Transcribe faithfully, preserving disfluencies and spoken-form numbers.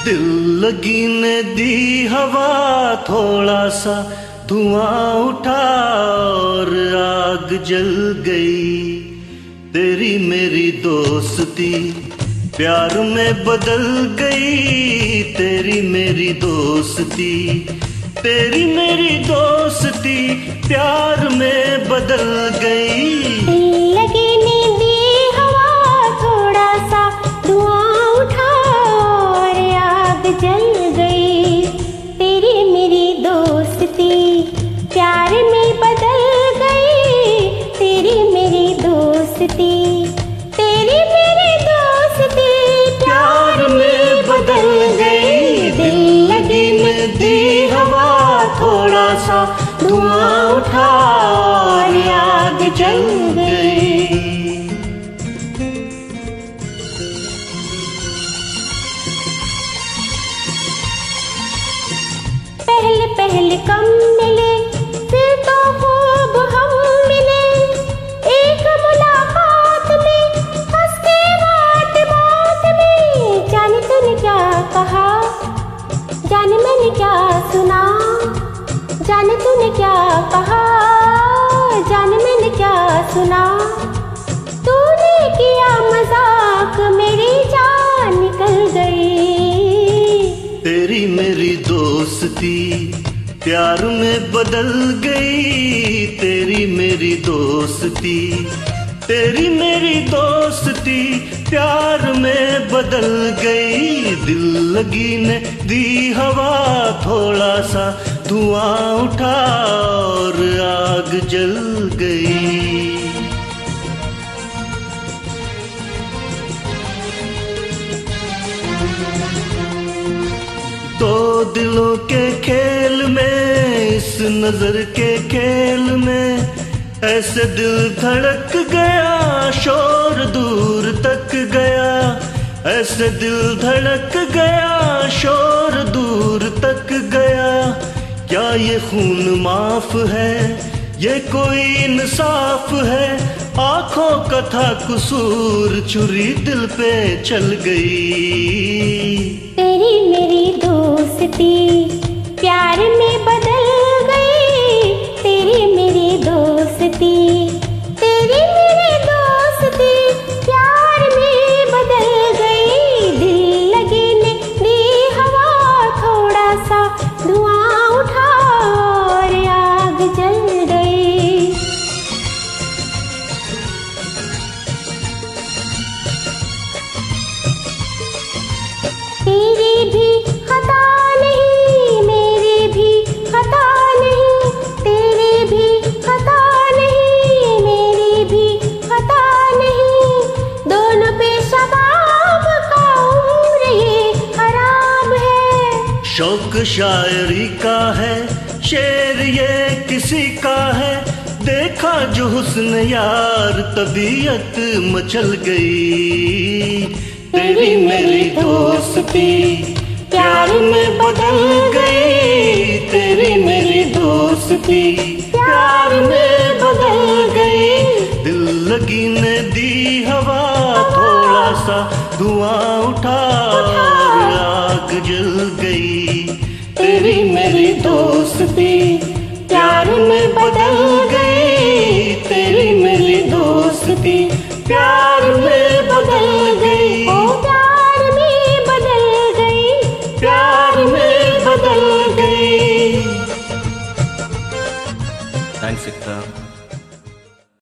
दिल लगी ने दी हवा, थोड़ा सा धुआं उठा और आग जल गई। तेरी मेरी दोस्ती प्यार में बदल गई। तेरी मेरी दोस्ती, तेरी मेरी दोस्ती प्यार में बदल गई। दिल लगी ने दी हवा, थोड़ा सा धुआं उठा और आग जल गई। तेरी मेरी दोस्ती प्यार में बदल गई। तेरी मेरी दोस्ती, तेरी मेरी दोस्ती प्यार में बदल गई। दिल लगी ने दी हवा, थोड़ा सा धुआं उठा और आग जल गई। पहले पहले कम मिले, फिर तो खूब हम मिले। एक मुलाकात में हंस के बात बात में, जाने तूने क्या कहा, जाने मैंने क्या सुना। जाने तूने क्या कहा, जाने मैंने क्या सुना। तूने किया मजाक, मेरी जान निकल गई। तेरी मेरी दोस्ती प्यार में बदल गई। तेरी मेरी दोस्ती, तेरी मेरी दोस्ती प्यार में बदल गई। दिल लगी ने दी हवा, थोड़ा सा धुआं उठा और आग जल गई। दो दिलों के खेल में, इस नजर के खेल में, ऐसे दिल धड़क गया, शोर दूर तक गया। ऐसे दिल धड़क गया, शोर दूर तक गया। क्या ये खून माफ है, ये कोई इंसाफ है। आंखों का था कसूर, छुरी दिल पे चल गई। तेरी मेरी दोस्ती प्यार में बदल गई। तेरी मेरी दोस्ती, तेरी मेरी दोस्ती प्यार में बदल गई। दिल लगी ने दी हवा, थोड़ा सा धुआं उठा और आग जल गई। तेरी भी खता नहीं, मेरी भी खता नहीं। तेरी भी खता नहीं, मेरी भी खता नहीं। दोनों पे शबाब का उम्र ये खराब है। शौक शायरी का है, शेर ये किसी का है। देखा जो हुस्न यार, तबीयत मचल गई। तेरी मेरी दोस्ती प्यार में बदल गई। तेरी मेरी दोस्ती प्यार में बदल गई। दिल लगी ने दी हवा, थोड़ा सा धुआं उठा और आग जल गई। तेरी मेरी दोस्ती प्यार में बदल गई। तेरी मेरी दोस्ती प्यार में बदल गई। ओ प्यार में बदल गई, प्यार में बदल गई। थैंक्स इकता।